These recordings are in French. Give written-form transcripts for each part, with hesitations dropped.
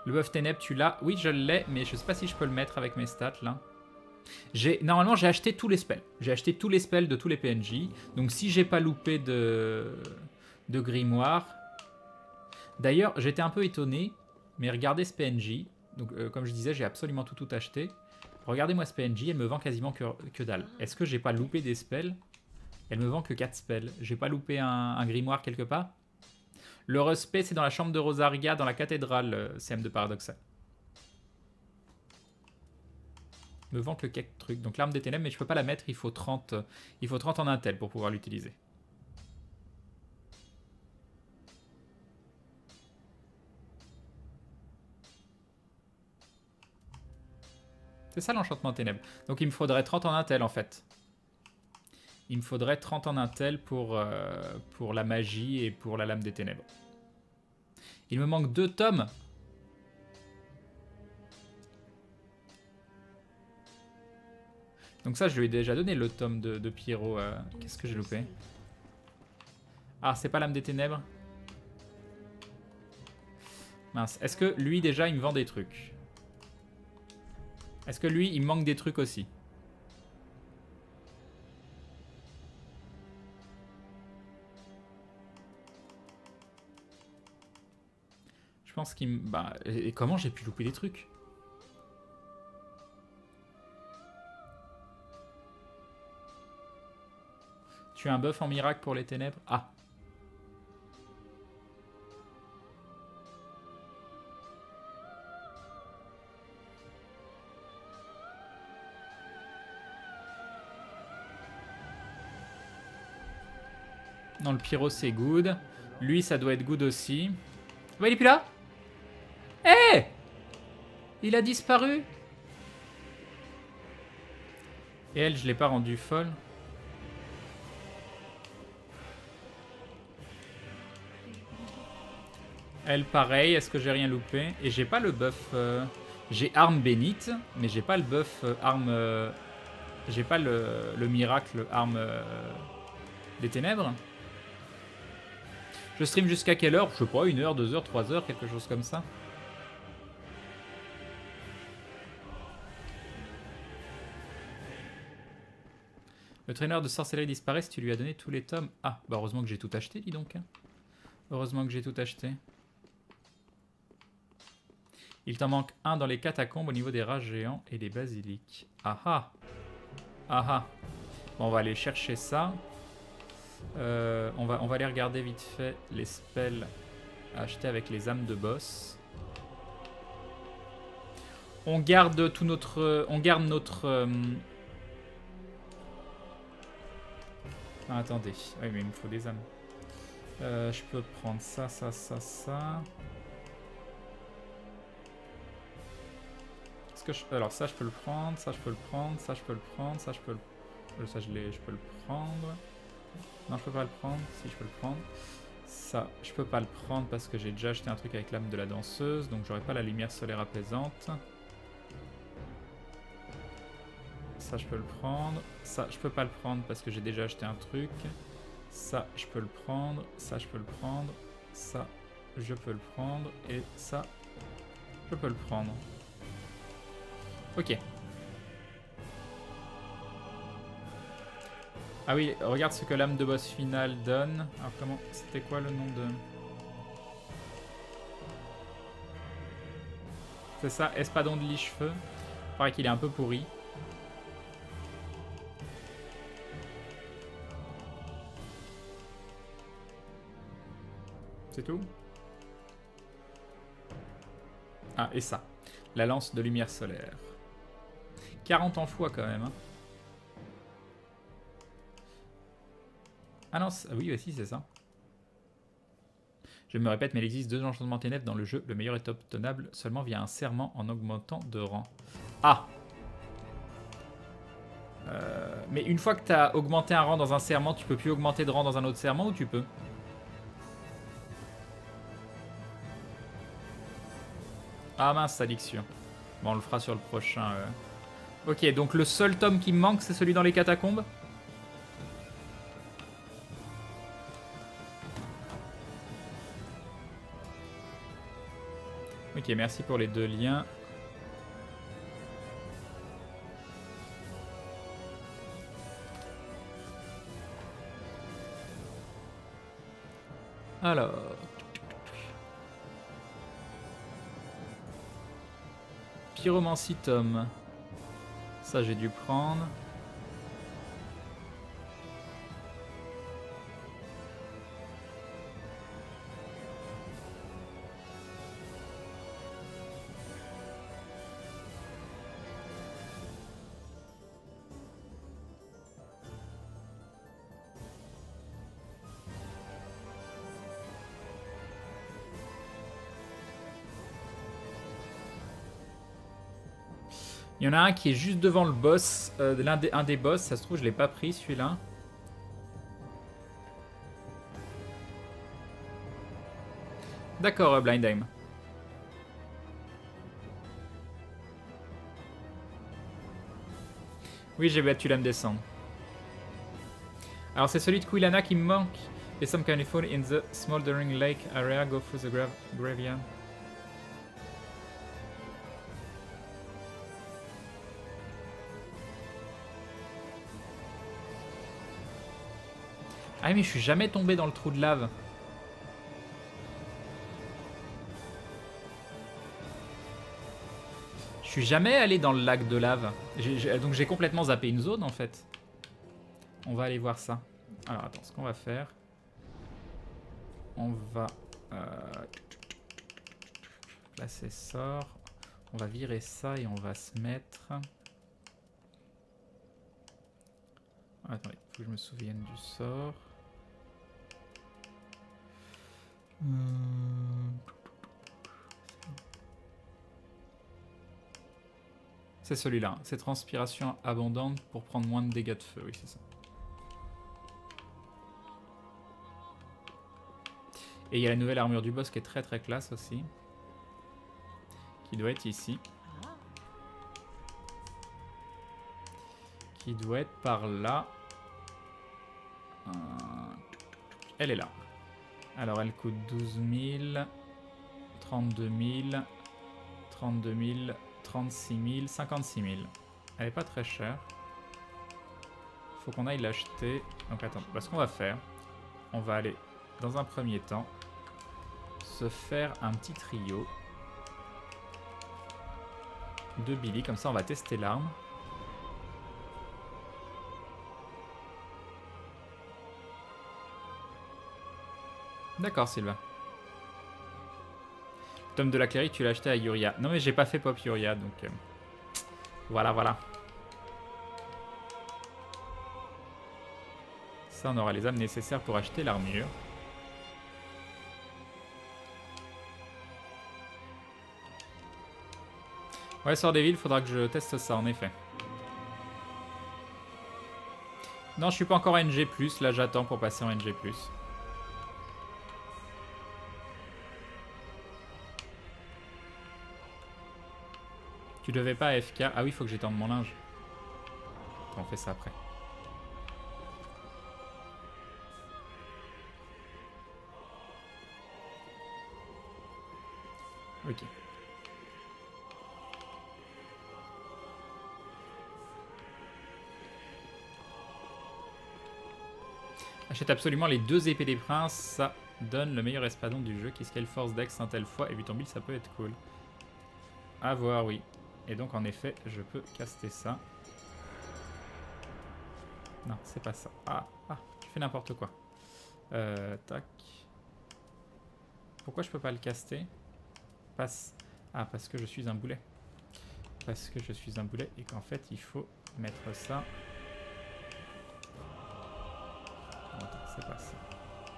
Le buff ténèbres, tu l'as? Oui, je l'ai, mais je sais pas si je peux le mettre avec mes stats, là. Normalement, j'ai acheté tous les spells. J'ai acheté tous les spells de tous les PNJ. Donc, si j'ai pas loupé de grimoire... D'ailleurs, j'étais un peu étonné, mais regardez ce PNJ. Donc, comme je disais, j'ai absolument tout acheté. Regardez-moi ce PNJ, elle me vend quasiment que dalle. Est-ce que j'ai pas loupé des spells? Elle me vend que 4 spells. J'ai pas loupé un grimoire quelque part? Le respect, c'est dans la chambre de Rosaria, dans la cathédrale, CM de Paradoxal. Me vend que quelques trucs. Donc l'arme des ténèbres, mais je peux pas la mettre, il faut 30 en intel pour pouvoir l'utiliser. C'est ça l'enchantement ténèbres. Donc il me faudrait 30 en intel en fait. Il me faudrait 30 en intel pour la magie et pour la lame des ténèbres. Il me manque 2 tomes. Donc ça, je lui ai déjà donné le tome de Pierrot. Qu'est-ce que j'ai loupé? Ah, c'est pas l'âme des ténèbres? Mince. Est-ce que lui, déjà, il me vend des trucs? Est-ce que lui, il me manque des trucs aussi? Je pense qu'il me... Bah, et comment j'ai pu louper des trucs? Tu as un buff en miracle pour les ténèbres? Ah. Non, le pyro, c'est good. Lui, ça doit être good aussi. Ouais, il est plus là? Hé hey, il a disparu. Et elle, je l'ai pas rendue folle. Elle, pareil. Est-ce que j'ai rien loupé? Et j'ai pas le buff... J'ai arme bénite, mais j'ai pas le buff arme... J'ai pas le miracle arme des ténèbres. Je stream jusqu'à quelle heure? Je sais pas, 1 heure, 2 heures, 3 heures, quelque chose comme ça. Le traîneur de sorcellerie disparaît si tu lui as donné tous les tomes. Ah, bah heureusement que j'ai tout acheté, dis donc. Heureusement que j'ai tout acheté. Il t'en manque un dans les catacombes au niveau des rats géants et des basiliques. Ah ah. Ah ah. Bon, on va aller chercher ça. On va aller regarder vite fait les spells à acheter avec les âmes de boss. On garde tout notre... On garde notre... Ah, attendez. Oui, mais il me faut des âmes. Je peux prendre ça, ça, ça, ça. Est-ce que je... Alors ça, je peux le prendre. Ça, je peux le prendre. Ça, je peux le prendre. Ça, je peux le... Ça, je peux le prendre. Non, je peux pas le prendre. Si, je peux le prendre. Ça, je peux pas le prendre parce que j'ai déjà acheté un truc avec l'âme de la danseuse. Donc, j'aurai pas la lumière solaire apaisante. Ça, je peux le prendre. Ça, je peux pas le prendre parce que j'ai déjà acheté un truc. Ça, je peux le prendre. Ça, je peux le prendre. Ça, je peux le prendre. Et ça, je peux le prendre. Ok. Ah oui, regarde ce que l'âme de boss finale donne. Alors comment... C'était quoi le nom de... C'est ça, Espadon de liche-feu. Il paraît qu'il est un peu pourri. C'est tout? Ah, et ça. La lance de lumière solaire. 40 en fois quand même. Hein. Ah non, oui, bah si, c'est ça. Je me répète, mais il existe 2 enchantements ténèbres dans le jeu. Le meilleur est obtenable seulement via un serment en augmentant de rang. Ah! Mais une fois que tu as augmenté un rang dans un serment, tu peux plus augmenter de rang dans un autre serment ou tu peux? Ah mince, addiction. Bon, on le fera sur le prochain. Ok, donc le seul tome qui me manque, c'est celui dans les catacombes. Ok, merci pour les 2 liens. Alors... Pyromancie tome. Ça j'ai dû prendre. Il y en a un qui est juste devant le boss, un des boss, ça se trouve je l'ai pas pris celui-là. D'accord, Blindheim. Oui, j'ai battu l'âme descendre. Alors c'est celui de Quilana qui me manque. Et some kind of fall in the smoldering lake area, go through the graveyard. Ah mais je suis jamais tombé dans le trou de lave. Je suis jamais allé dans le lac de lave. Donc j'ai complètement zappé une zone en fait. On va aller voir ça. Alors attends, ce qu'on va faire... On va... placer sort. On va virer ça et on va se mettre... Attendez, faut que je me souvienne du sort. C'est celui-là, c'est transpiration abondante pour prendre moins de dégâts de feu, oui c'est ça. Et il y a la nouvelle armure du boss qui est très très classe aussi. Qui doit être ici. Qui doit être par là. Elle est là. Alors elle coûte 12 000, 32 000, 32 000, 36 000, 56 000. Elle est pas très chère. Faut qu'on aille l'acheter. Donc attends, ce qu'on va faire, on va aller dans un premier temps se faire un petit trio de Billy. Comme ça on va tester l'arme. D'accord, Sylvain. Tome de la Clérique, tu l'as acheté à Yuria. Non, mais j'ai pas fait pop Yuria, donc... voilà, voilà. Ça, on aura les âmes nécessaires pour acheter l'armure. Ouais, Sort des villes, faudra que je teste ça, en effet. Non, je suis pas encore NG+, là j'attends pour passer en NG+. Tu devais pas AFK. Ah oui, il faut que j'étende mon linge. On fait ça après. Ok. Achète absolument les 2 épées des princes. Ça donne le meilleur espadon du jeu. Qui scale force dex un tel fois. Et 8 en build, ça peut être cool. À voir, oui. Et donc, en effet, je peux caster ça. Non, c'est pas ça. Ah, je fais n'importe quoi. Tac. Pourquoi je peux pas le caster? Ah, parce que je suis un boulet. Parce que je suis un boulet et qu'en fait, il faut mettre ça. Attends, c'est pas ça.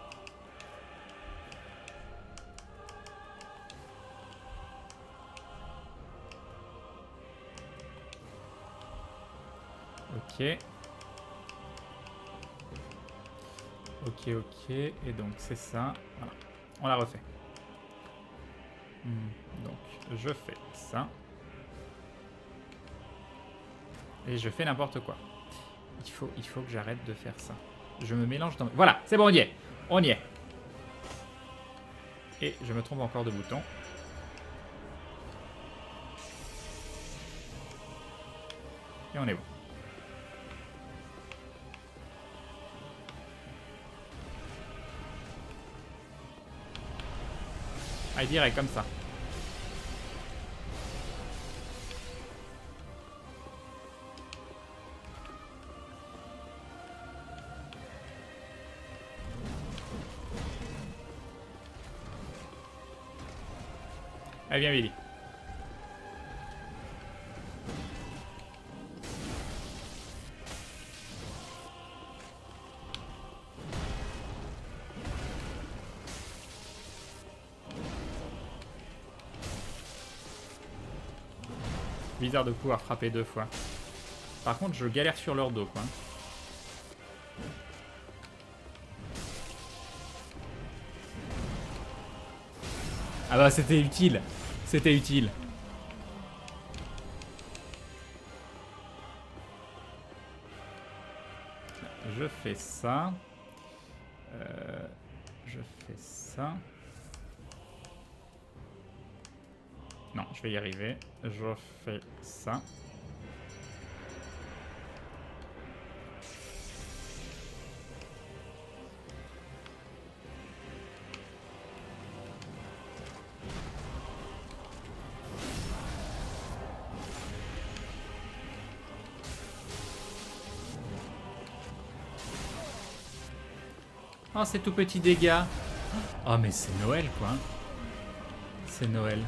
Ok. Ok, ok. Et donc, c'est ça. Voilà. On la refait. Donc, je fais ça. Et je fais n'importe quoi. Il faut que j'arrête de faire ça. Je me mélange dans... Voilà, c'est bon, on y est. On y est. Et je me trompe encore de bouton. Et on est bon. Allez, direct, comme ça. Allez, viens, Billy. Bizarre de pouvoir frapper 2 fois. Par contre, je galère sur leur dos, quoi. Ah bah, c'était utile. C'était utile. Je fais ça. Je fais ça. Non, je vais y arriver. Je fais ça. Oh, c'est tout petit dégâts. Oh, mais c'est Noël, quoi. C'est Noël.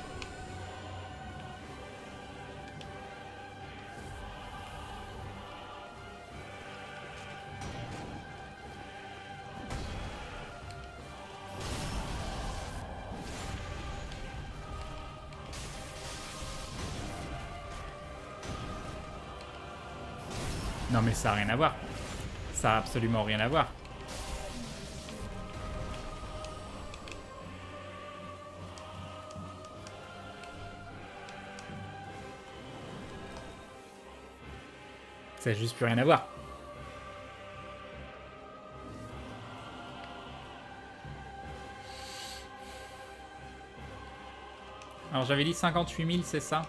Non, mais ça n'a rien à voir. Ça a absolument rien à voir. Ça n'a juste plus rien à voir. Alors j'avais dit 58 000, c'est ça?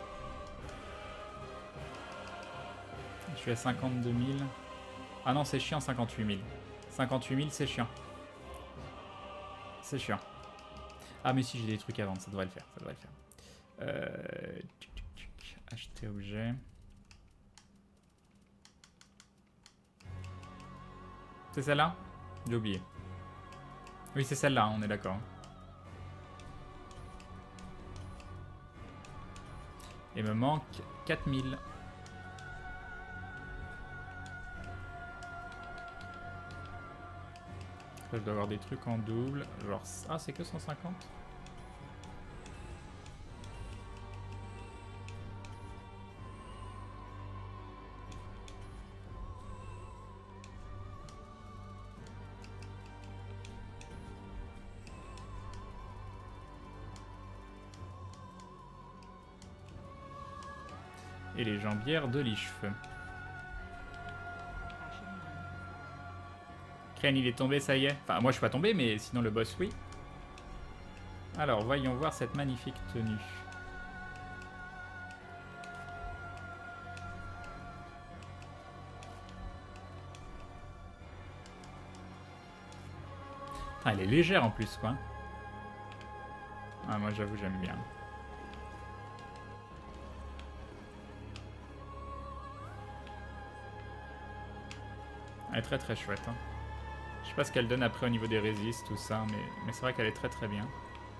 Je suis à 52 000. Ah non, c'est chiant 58 000. 58 000, c'est chiant. C'est chiant. Ah mais si, j'ai des trucs à vendre, ça devrait le faire. Ça devrait le faire. Acheter objet. C'est celle-là? J'ai oublié. Oui, c'est celle-là, on est d'accord. Il me manque 4000. Je dois avoir des trucs en double. Genre... Ah, c'est que 150? Et les jambières de Lichefeu. Crane, il est tombé, ça y est. Enfin, moi je suis pas tombé, mais sinon le boss, oui. Alors, voyons voir cette magnifique tenue. Ah, elle est légère en plus, quoi. Ah, moi j'avoue, j'aime bien. Elle est très très chouette. Hein. Je sais pas ce qu'elle donne après au niveau des résistes, tout ça, mais c'est vrai qu'elle est très très bien.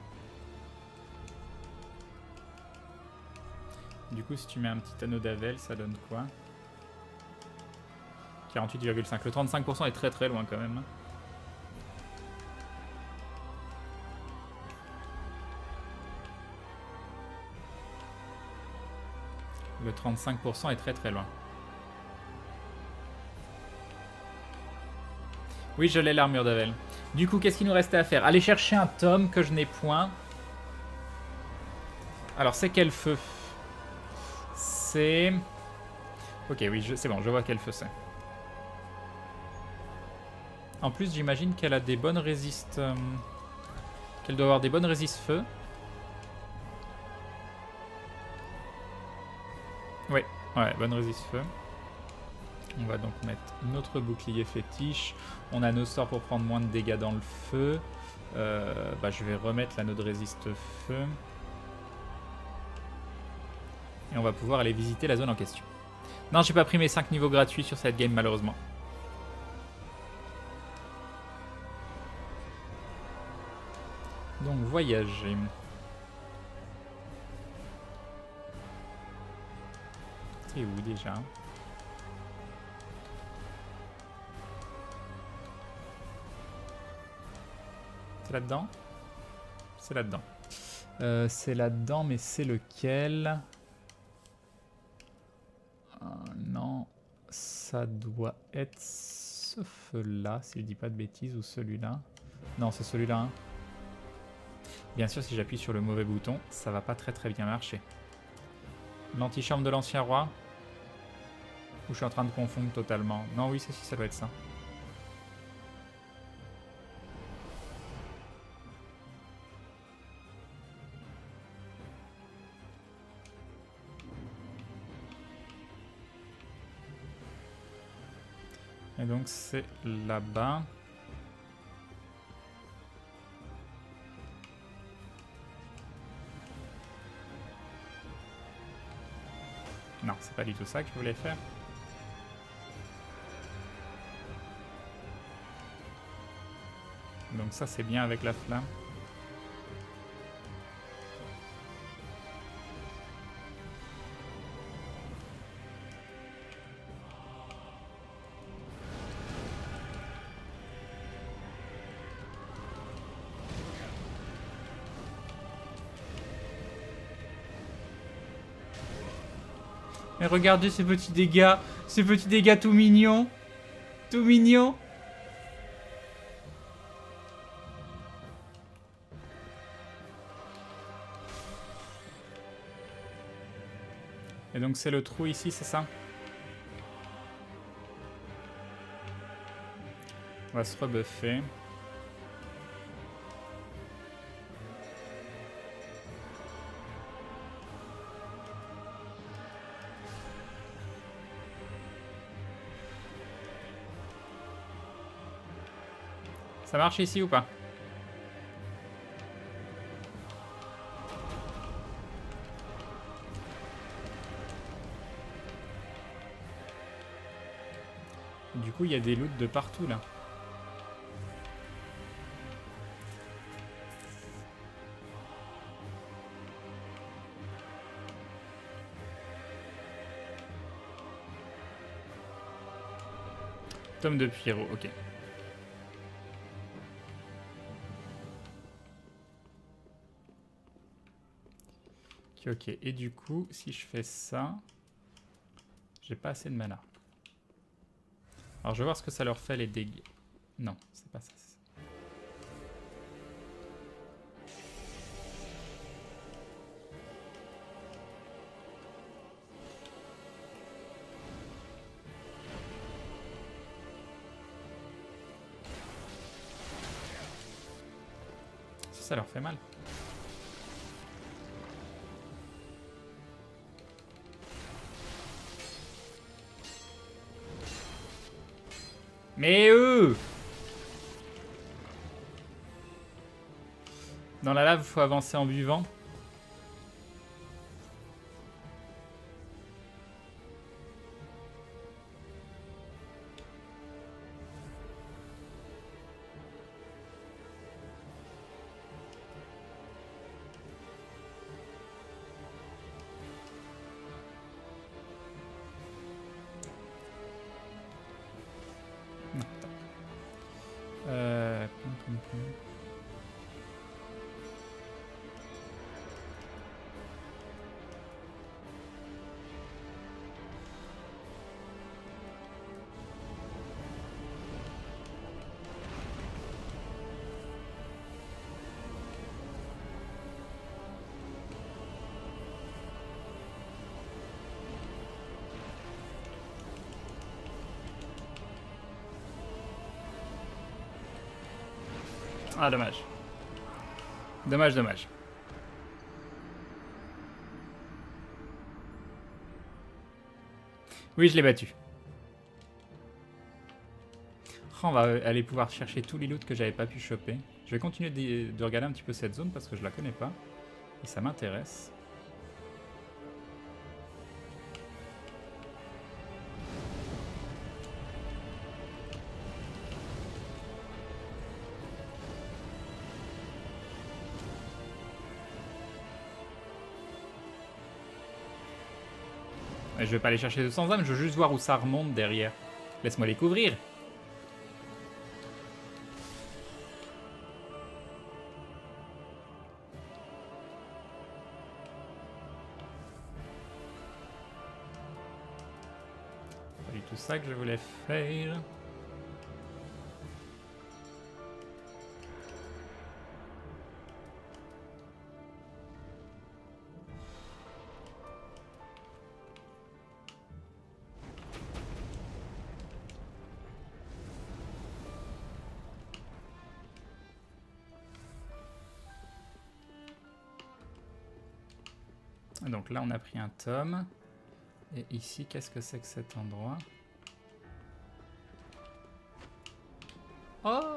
Du coup, si tu mets un petit anneau d'Avel, ça donne quoi? 48,5. Le 35% est très très loin quand même. Le 35% est très très loin. Oui, je l'ai l'armure d'Avel. Du coup, qu'est-ce qu'il nous restait à faire? Aller chercher un tome que je n'ai point. Alors, c'est quel feu? C'est... Ok, oui, c'est bon, je vois quel feu c'est. En plus, j'imagine qu'elle a des bonnes résistes... qu'elle doit avoir des bonnes résistes feu. Oui, Ouais, bonne résiste feu. On va donc mettre notre bouclier fétiche. On a nos sorts pour prendre moins de dégâts dans le feu. Je vais remettre l'anneau de résiste feu. Et on va pouvoir aller visiter la zone en question. Non, j'ai pas pris mes 5 niveaux gratuits sur cette game malheureusement. Donc voyager. C'est où déjà? C'est là-dedans? C'est là-dedans. C'est là-dedans, mais c'est lequel? Non, ça doit être ce feu-là, si je dis pas de bêtises, ou celui-là. Non, c'est celui-là. Hein. Bien sûr, si j'appuie sur le mauvais bouton, ça va pas très bien marcher. L'antichambre de l'ancien roi? Ou je suis en train de confondre totalement? Non, oui, ça doit être ça. Et donc c'est là-bas. Non, c'est pas du tout ça que je voulais faire. Donc ça c'est bien avec la flamme. Mais regardez ces petits dégâts tout mignons. Tout mignons. Et donc c'est le trou ici, c'est ça? On va se rebuffer. Ça marche ici ou pas? Du coup, il y a des loots de partout là. Tome de Pierrot, ok. Ok, et du coup, si je fais ça, j'ai pas assez de mana. Alors je vais voir ce que ça leur fait les dégâts. Non, c'est pas ça. Ça leur fait mal. Mais eux! Dans la lave, il faut avancer en buvant. Ah, dommage. Dommage, dommage. Oui, je l'ai battu. Oh, on va aller pouvoir chercher tous les loots que j'avais pas pu choper. Je vais continuer de regarder un petit peu cette zone parce que je la connais pas. Et ça m'intéresse. Je vais pas aller chercher 200 âmes, je veux juste voir où ça remonte derrière. Laisse-moi les couvrir. Pas du tout ça que je voulais faire. Donc là, on a pris un tome. Et ici, qu'est-ce que c'est que cet endroit? Oh!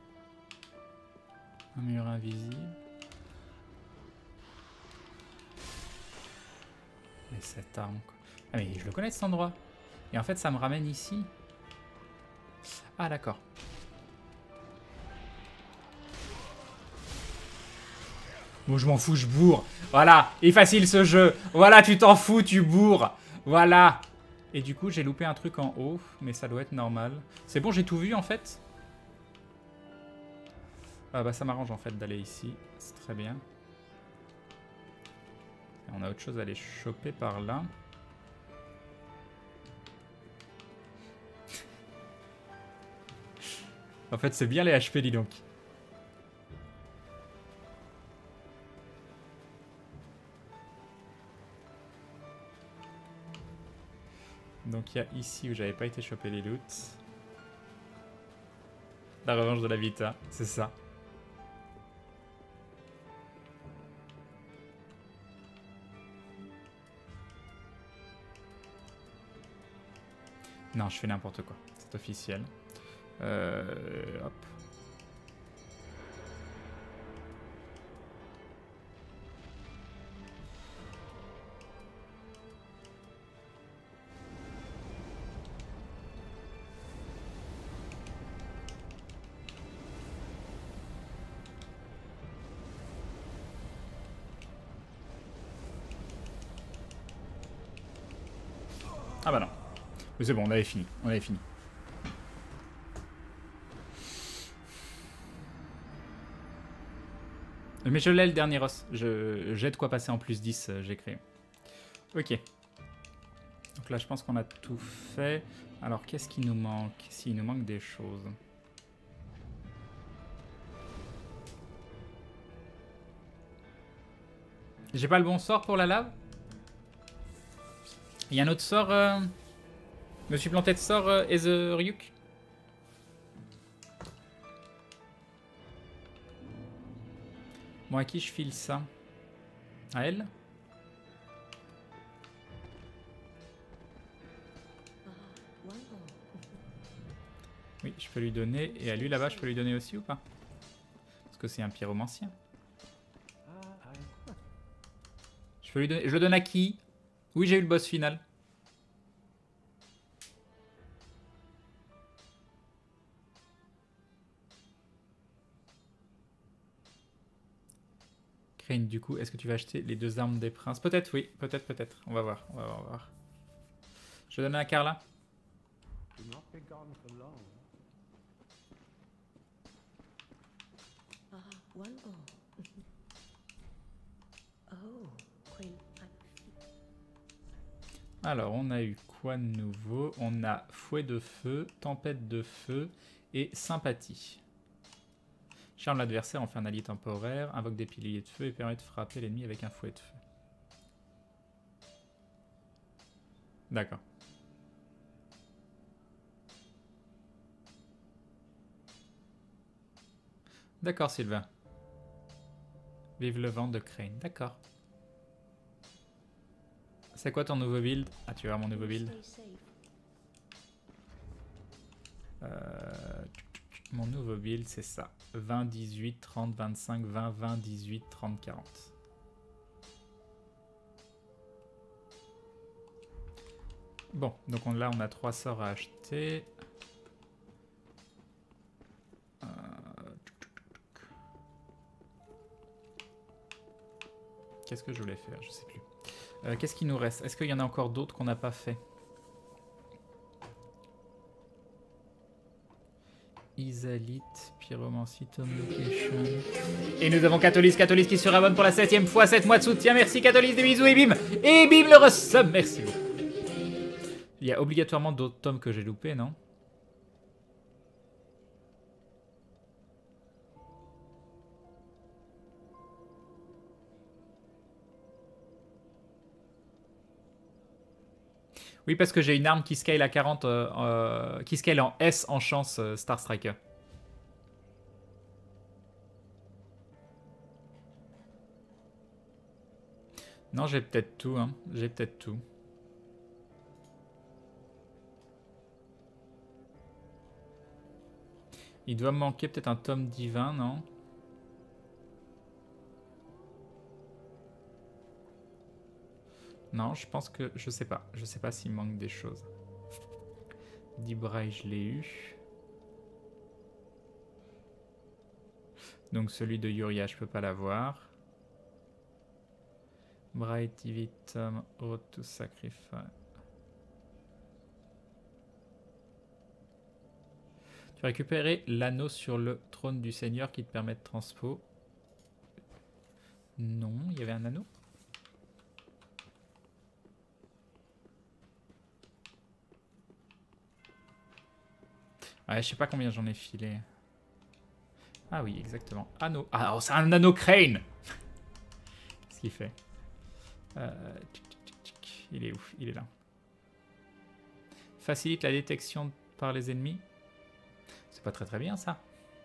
Un mur invisible. Mais cette arme, quoi. Ah mais je le connais cet endroit. Et en fait, ça me ramène ici. Ah d'accord. Bon, je m'en fous, je bourre. Voilà, il est facile ce jeu. Voilà, tu t'en fous, tu bourres. Voilà. Et du coup, j'ai loupé un truc en haut, mais ça doit être normal. C'est bon, j'ai tout vu en fait. Ah bah ça m'arrange en fait d'aller ici. C'est très bien. Et on a autre chose à aller choper par là. En fait, c'est bien les HP, dis donc. Donc il y a ici où j'avais pas été choper les loots. La revanche de la Vita, c'est ça. Non, je fais n'importe quoi. C'est officiel. Hop. Ah bah non. Mais c'est bon, on avait fini. On avait fini. Mais je l'ai le dernier os. J'ai de quoi passer en plus 10, j'ai créé. Ok. Donc là, je pense qu'on a tout fait. Alors, qu'est-ce qui nous manque? S'il nous manque des choses. J'ai pas le bon sort pour la lave? Il y a un autre sort Je me suis planté de sort Ryuk. Bon, à qui je file ça? À elle? Oui, je peux lui donner. Et à lui là-bas, je peux lui donner aussi ou pas? Parce que c'est un pyromancien. Je peux lui donner. Je le donne à qui? Oui, j'ai eu le boss final. Crane, du coup, est-ce que tu vas acheter les deux armes des princes? Peut-être, oui. Peut-être, peut-être. On va voir. On va voir, on va voir. Je donne à Carla. Alors, on a eu quoi de nouveau? On a fouet de feu, tempête de feu et sympathie. Charme l'adversaire en fait un allié temporaire, invoque des piliers de feu et permet de frapper l'ennemi avec un fouet de feu. D'accord. D'accord, Sylvain. Vive le vent de Crane. D'accord. C'est quoi ton nouveau build? Ah, tu vois mon nouveau build. Mon nouveau build, c'est ça. 20, 18, 30, 25, 20, 20, 18, 30, 40. Bon, donc là, on a 3 sorts à acheter. Qu'est-ce que je voulais faire? Je sais plus. Qu'est-ce qu'il nous reste? Est-ce qu'il y en a encore d'autres qu'on n'a pas fait? Isalite, Pyromancie, Tome Location. Et nous avons Catolis qui se rabonne pour la 7ème fois, 7 mois de soutien. Merci Catolis, des bisous et bim! Et bim le resub, merci beaucoup. Il y a obligatoirement d'autres tomes que j'ai loupés, non? Oui, parce que j'ai une arme qui scale à 40, qui scale en S en chance Star Striker. Non, j'ai peut-être tout, hein. J'ai peut-être tout. Il doit me manquer peut-être un tome divin, non? Non, je pense que... Je sais pas. Je sais pas s'il manque des choses. D'Ibraï, je l'ai eu. Donc celui de Yuria, je peux pas l'avoir. Bright Vitum, Road to Sacrifice. Tu as récupéré l'anneau sur le trône du Seigneur qui te permet de transpo. Non, il y avait un anneau. Ouais, je sais pas combien j'en ai filé. Ah oui, exactement. Anneau. Ah, oh, c'est un anneau crane. Qu'est-ce qu'il fait? Il est où? Il est là. Facilite la détection par les ennemis. C'est pas très très bien ça.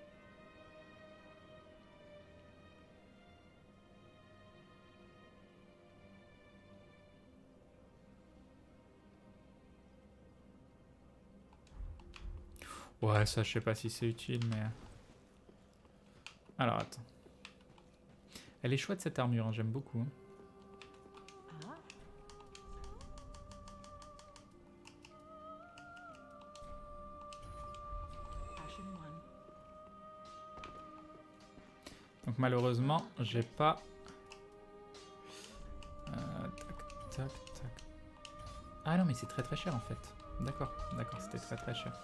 Ouais, ça je sais pas si c'est utile, mais... Alors attends. Elle est chouette cette armure, hein, j'aime beaucoup. Hein. Donc malheureusement, j'ai pas... tac, tac, tac. Ah non, mais c'est très très cher en fait. D'accord, d'accord, c'était très très cher.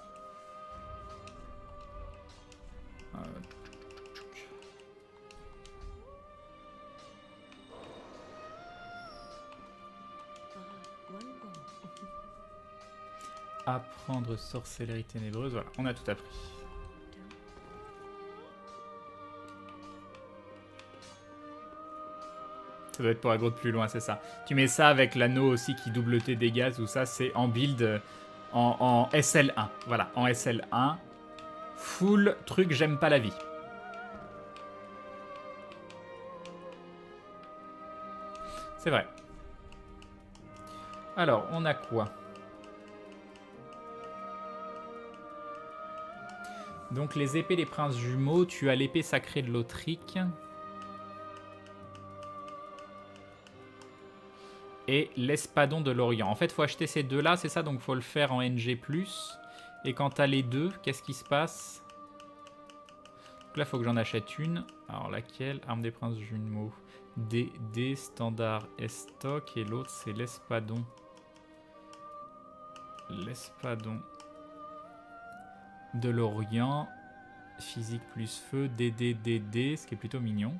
Apprendre sorcellerie ténébreuse, voilà, on a tout appris. Ça doit être pour aggro de plus loin, c'est ça. Tu mets ça avec l'anneau aussi qui double tes dégâts, ou ça c'est en build en SL1. Voilà, en SL1. Full truc, j'aime pas la vie. C'est vrai. Alors, on a quoi? Donc les épées des princes jumeaux, tu as l'épée sacrée de l'Autrique. Et l'espadon de l'Orient. En fait, il faut acheter ces deux-là, c'est ça? Donc il faut le faire en NG+. Et quand tu as les deux, qu'est-ce qui se passe? Donc là, il faut que j'en achète une. Alors laquelle? Arme des princes jumeaux. DD, standard stock. Et l'autre, c'est l'espadon. L'espadon de l'Orient. Physique plus feu. DD, DD, ce qui est plutôt mignon.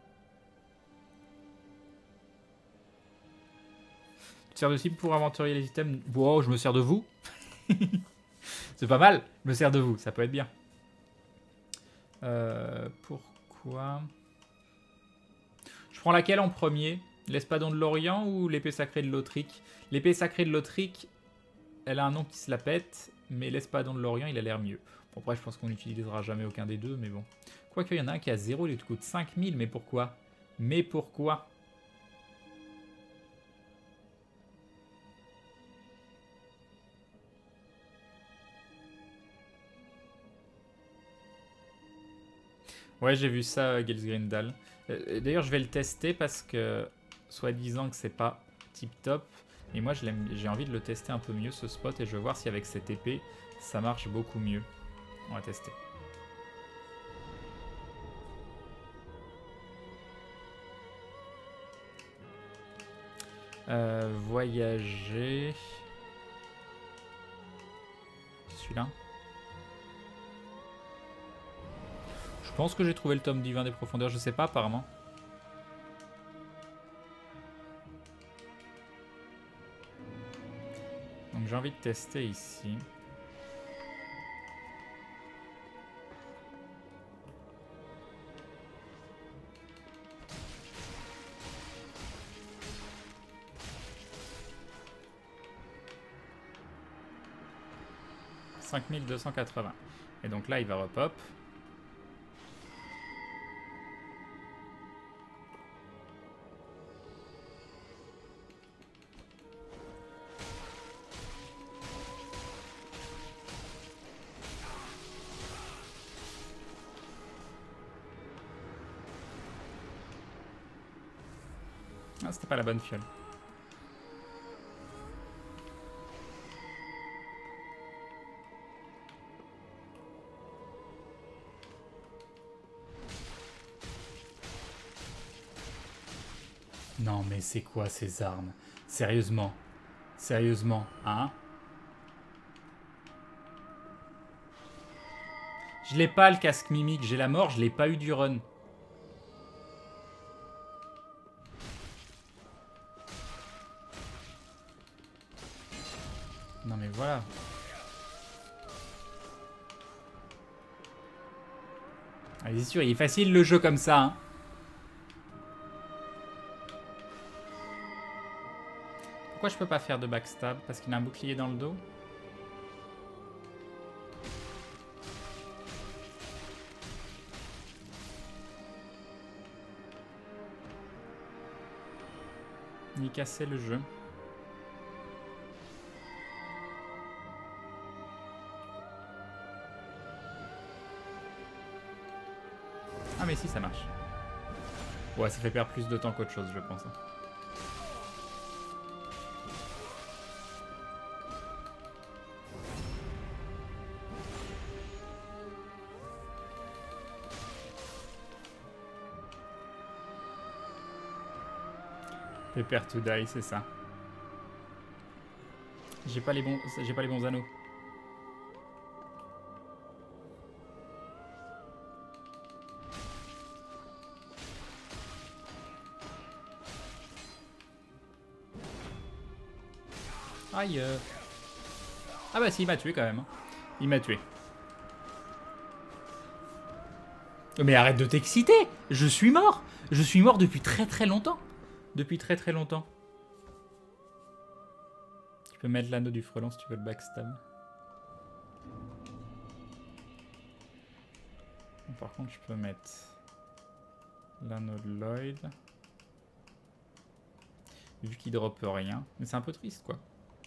Tu te sers de cible pour aventurier les items. Wow, je me sers de vous. C'est pas mal. Je me sers de vous, ça peut être bien. Pourquoi? Je prends laquelle en premier? L'espadon de l'Orient ou l'épée sacrée de l'Autrique? L'épée sacrée de l'Autrique, elle a un nom qui se la pète, mais l'espadon de l'Orient, il a l'air mieux. Bon, après, je pense qu'on n'utilisera jamais aucun des deux, mais bon. Quoique, il y en a un qui a 0, il coûte 5000, mais pourquoi? Mais pourquoi? Ouais, j'ai vu ça, Gils Grindal. D'ailleurs, je vais le tester parce que, soi-disant que c'est pas tip-top. Et moi, j'ai envie de le tester un peu mieux, ce spot. Et je vais voir si avec cette épée, ça marche beaucoup mieux. On va tester. Voyager. Celui-là. Je pense que j'ai trouvé le tome divin des profondeurs, je sais pas apparemment. Donc j'ai envie de tester ici. « 5280. Et donc là, il va repop. Ah, c'était pas la bonne fiole. Non mais c'est quoi ces armes? Sérieusement? Sérieusement, hein? Je l'ai pas le casque mimique, j'ai la mort, je l'ai pas eu du run. Non mais voilà. Ah, c'est sûr, il est facile le jeu comme ça, hein. Pourquoi je peux pas faire de backstab? Parce qu'il a un bouclier dans le dos? Ni casser le jeu. Ah mais si, ça marche. Ouais, ça fait perdre plus de temps qu'autre chose, je pense. Prepare to die, c'est ça. J'ai pas les bons anneaux. Aïe. Ah bah si, il m'a tué quand même. Il m'a tué. Mais arrête de t'exciter. Je suis mort. Je suis mort depuis très très longtemps. Depuis très très longtemps. Tu peux mettre l'anneau du frelon si tu veux le backstab. Par contre, je peux mettre l'anneau de Lloyd. Vu qu'il droppe rien. Mais c'est un peu triste, quoi.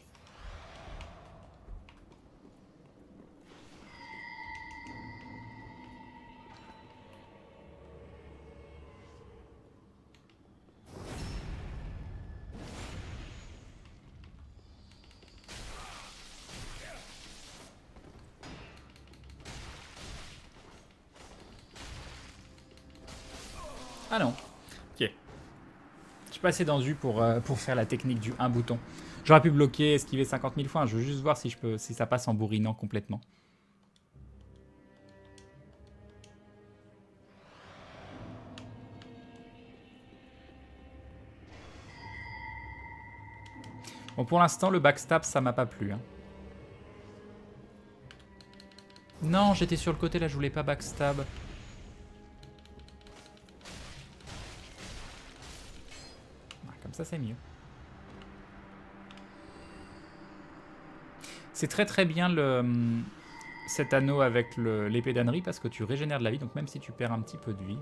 Ah non. Ok. Je suis passé dans U pour faire la technique du 1 bouton. J'aurais pu bloquer, esquiver 50 000 fois. Je veux juste voir si ça passe en bourrinant complètement. Bon, pour l'instant, le backstab, ça m'a pas plu. Hein. Non, j'étais sur le côté, là, je voulais pas backstab. Comme ça, c'est mieux. C'est très très bien cet anneau avec l'épée d'ânerie parce que tu régénères de la vie, donc même si tu perds un petit peu de vie.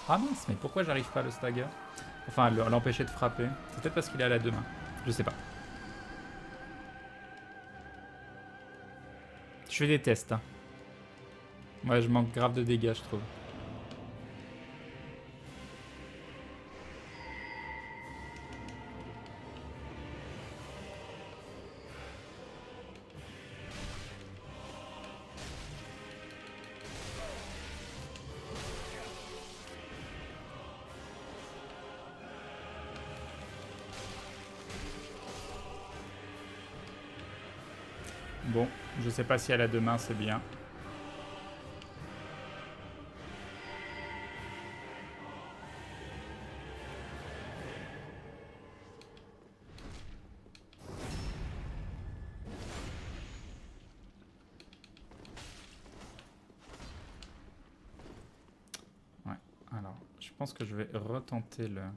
Ah mince, mais pourquoi j'arrive pas à le stagger? Enfin, à l'empêcher de frapper. C'est peut-être parce qu'il est à la 2 mains. Je sais pas. Je fais des tests. Hein. Ouais, je manque grave de dégâts, je trouve. Bon, je sais pas si à la 2 mains c'est bien. Ouais, alors, je pense que je vais retenter le...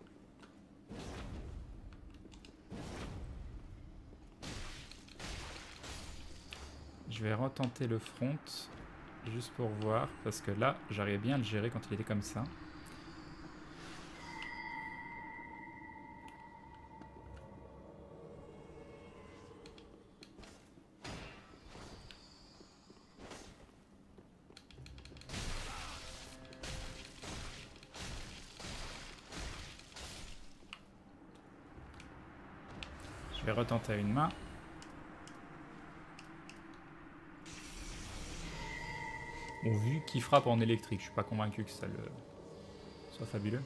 Je vais retenter le front, juste pour voir, parce que là, j'arrivais bien à le gérer quand il était comme ça. Je vais retenter à une main. Bon, vu qu'il frappe en électrique, je suis pas convaincu que ça le soit fabuleux.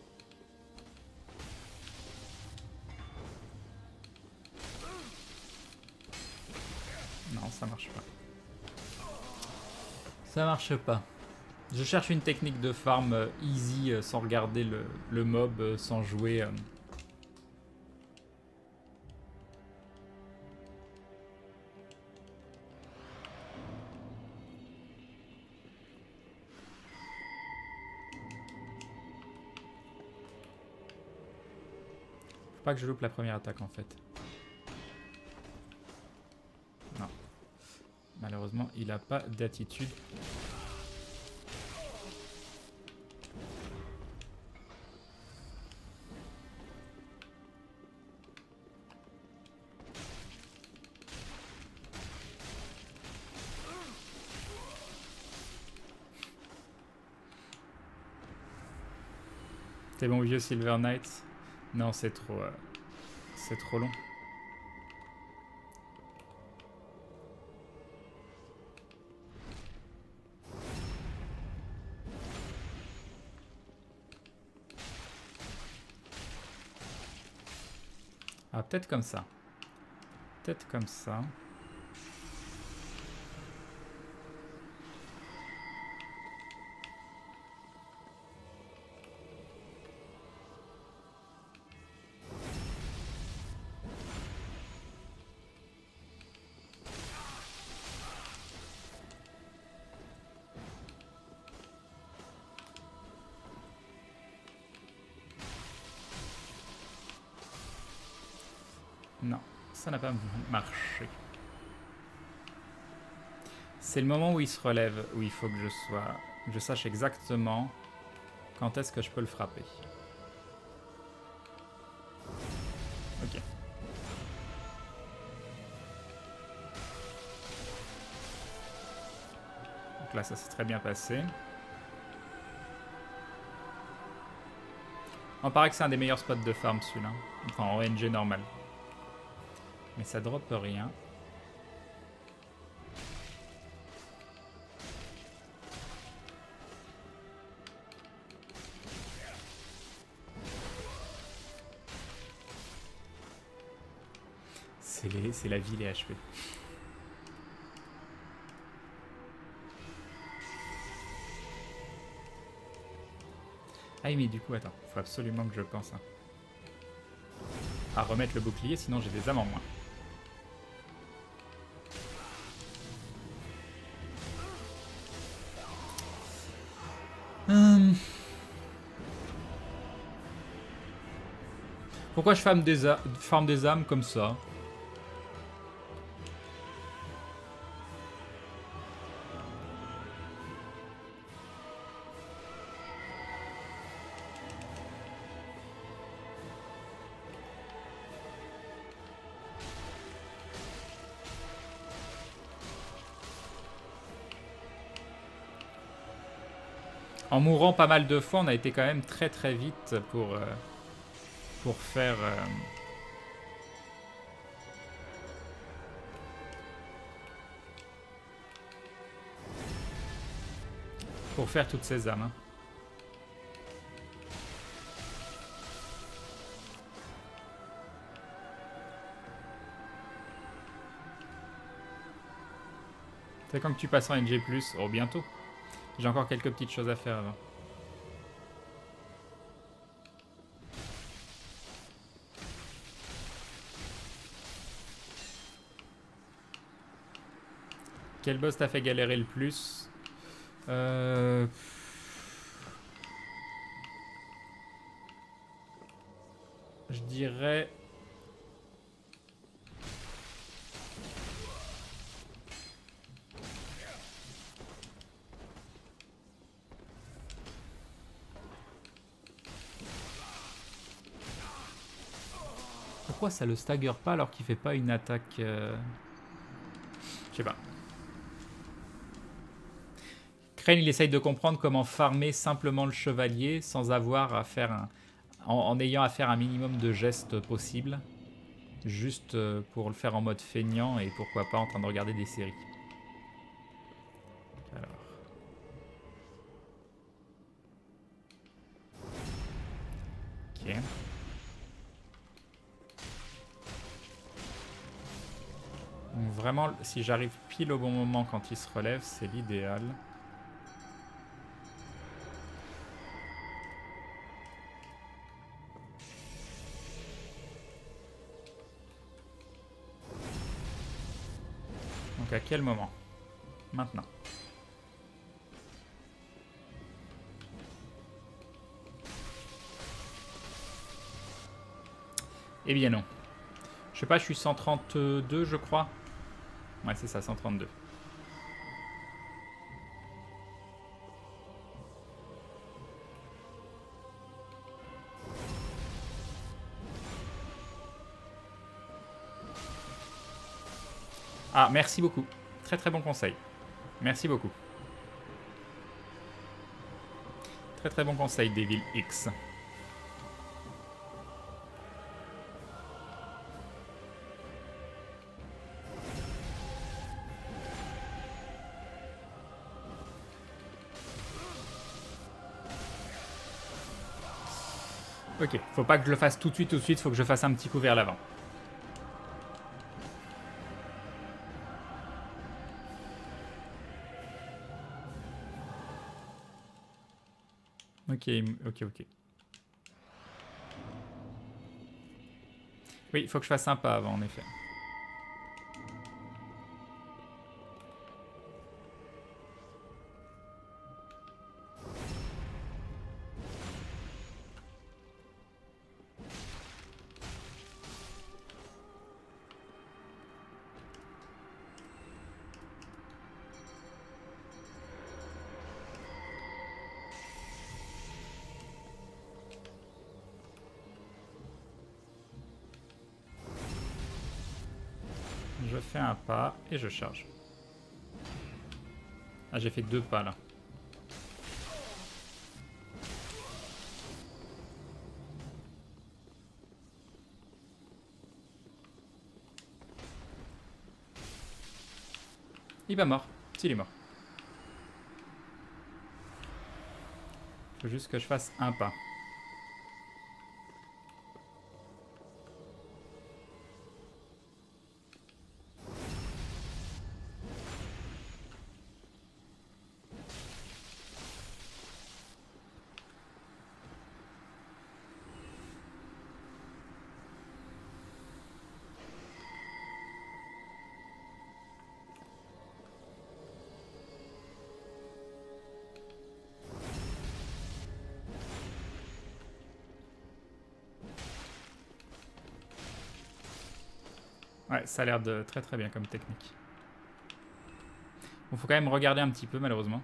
Non, ça marche pas. Ça marche pas. Je cherche une technique de farm easy sans regarder le mob, sans jouer. Faut pas que je loupe la première attaque en fait. Non. Malheureusement, il a pas d'attitude. T'es bon vieux Silver Knight? Non, c'est trop long. Ah, peut-être comme ça. Peut-être comme ça. Non, ça n'a pas marché. C'est le moment où il se relève, où il faut que je sache exactement quand est-ce que je peux le frapper. Ok. Donc là, ça s'est très bien passé. On paraît que c'est un des meilleurs spots de farm celui-là. Enfin, en ONG normal. Mais ça drop rien. C'est la vie, les HP. Ah mais du coup, attends, faut absolument que je pense à remettre le bouclier, sinon j'ai des âmes en moins. Pourquoi je farme des âmes comme ça? En mourant pas mal de fois, on a été quand même très très vite pour faire... pour faire toutes ces âmes. Hein. C'est quand que tu passes en NG+, oh bientôt. J'ai encore quelques petites choses à faire avant. Quel boss t'a fait galérer le plus? Je dirais... Pourquoi ça le stagger pas alors qu'il fait pas une attaque Je sais pas. Crane, il essaye de comprendre comment farmer simplement le chevalier sans avoir à faire un... en ayant à faire un minimum de gestes possibles. Juste pour le faire en mode feignant et pourquoi pas en train de regarder des séries. Alors... Ok. Donc vraiment, si j'arrive pile au bon moment quand il se relève, c'est l'idéal. Donc à quel moment? Maintenant. Eh bien non. Je sais pas, je suis 132 je crois. Ouais c'est ça, 132. Ah merci beaucoup. Très très bon conseil. Merci beaucoup. Très très bon conseil, Devil X. Ok, faut pas que je le fasse tout de suite, faut que je fasse un petit coup vers l'avant. Ok, ok. Oui, il faut que je fasse un pas avant, en effet. Je fais un pas et je charge. Ah, j'ai fait 2 pas là. Il va mort. S'il est mort. Faut juste que je fasse un pas. Ouais, ça a l'air de très très bien comme technique. Bon, faut quand même regarder un petit peu malheureusement.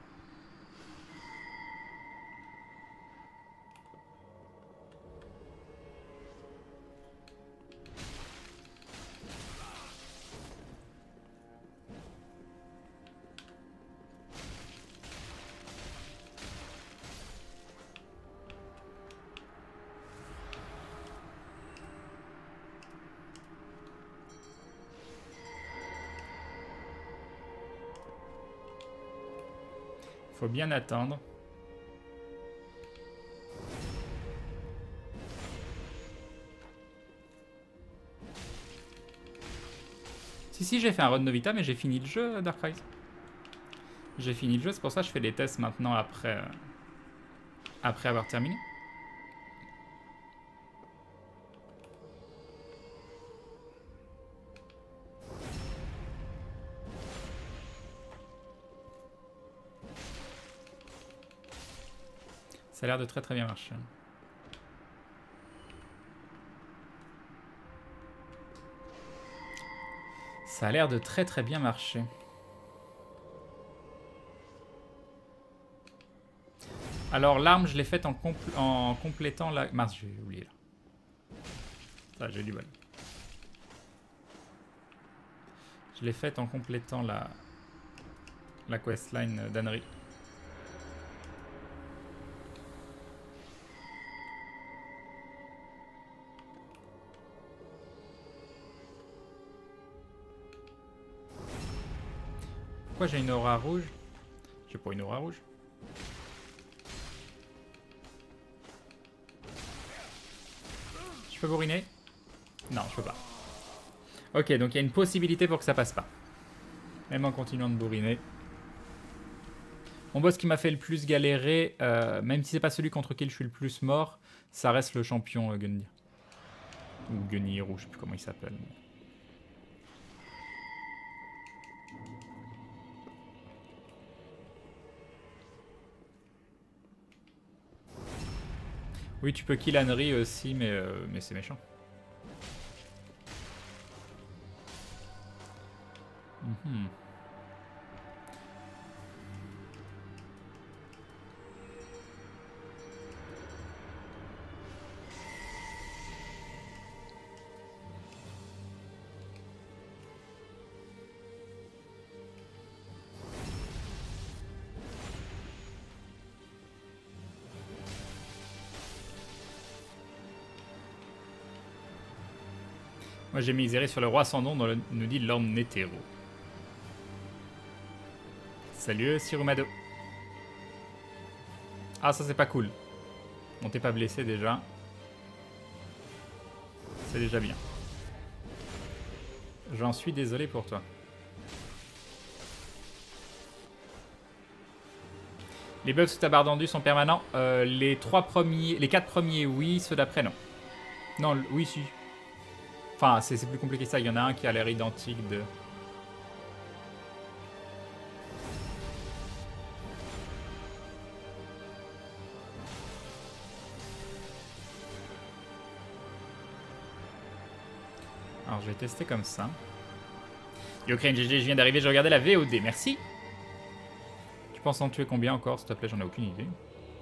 Faut bien attendre. Si, j'ai fait un run Novita, mais j'ai fini le jeu, Darkrise. J'ai fini le jeu, c'est pour ça que je fais les tests maintenant après avoir terminé. Ça a l'air de très bien marcher. Ça a l'air de très bien marcher. Alors l'arme, je l'ai faite en complétant la... Mince, j'ai oublié là. Ah, j'ai du bol. Je l'ai faite en complétant la questline d'Henry. Pourquoi j'ai une aura rouge? J'ai pas une aura rouge. Je peux bourriner? Non, je peux pas. Ok, donc il y a une possibilité pour que ça passe pas. Même en continuant de bourriner. Mon boss qui m'a fait le plus galérer, même si c'est pas celui contre qui je suis le plus mort, ça reste le champion Gunny. Ou Gunny Hero, je sais plus comment il s'appelle. Oui, tu peux kill Henry aussi, mais c'est méchant. Moi j'ai miséré sur le roi sans nom, nous dit Lord Netero. Salut Sirumado. Ah, ça c'est pas cool. On t'est pas blessé déjà. C'est déjà bien. J'en suis désolé pour toi. Les buffs sous ta barre d'endu sont permanents. Les 4 premiers, oui. Ceux d'après, non. Non, oui, si. Enfin, c'est plus compliqué que ça. Il y en a un qui a l'air identique de... Alors, je vais tester comme ça. Ukraine GG, je viens d'arriver, je regardais la VOD. Merci. Tu penses en tuer combien encore, s'il te plaît? J'en ai aucune idée.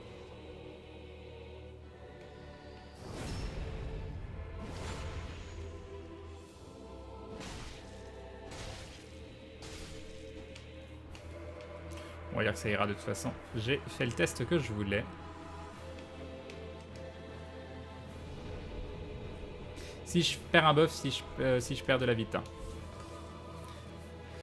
On va dire que ça ira de toute façon. J'ai fait le test que je voulais. Si je perds un buff, si je perds de la vita.